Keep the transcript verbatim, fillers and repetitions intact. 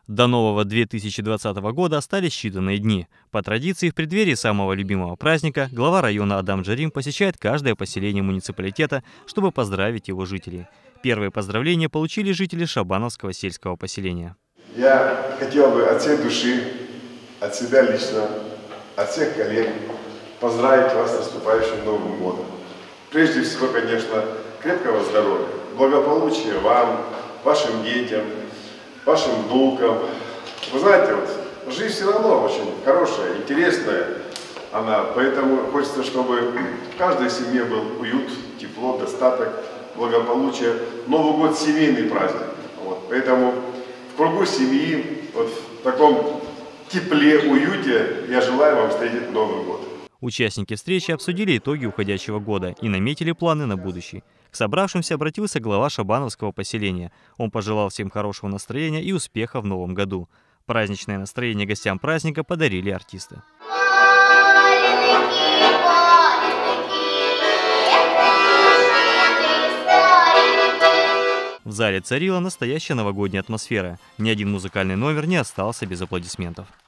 До нового две тысячи двадцатого года остались считанные дни. По традиции, в преддверии самого любимого праздника, глава района Адам Джарим посещает каждое поселение муниципалитета, чтобы поздравить его жителей. Первые поздравления получили жители Шабановского сельского поселения. Я хотел бы от всей души, от себя лично, от всех коллег поздравить вас с наступающим Новым годом. Прежде всего, конечно, крепкого здоровья, благополучия вам, вашим детям, вашим внукам. Вы знаете, вот, жизнь все равно очень хорошая, интересная она, поэтому хочется, чтобы в каждой семье был уют, тепло, достаток, благополучие. Новый год – семейный праздник, вот, поэтому в кругу семьи, вот в таком тепле, уюте я желаю вам встретить Новый год. Участники встречи обсудили итоги уходящего года и наметили планы на будущий. К собравшимся обратился глава Шабановского поселения. Он пожелал всем хорошего настроения и успеха в новом году. Праздничное настроение гостям праздника подарили артисты. В зале царила настоящая новогодняя атмосфера. Ни один музыкальный номер не остался без аплодисментов.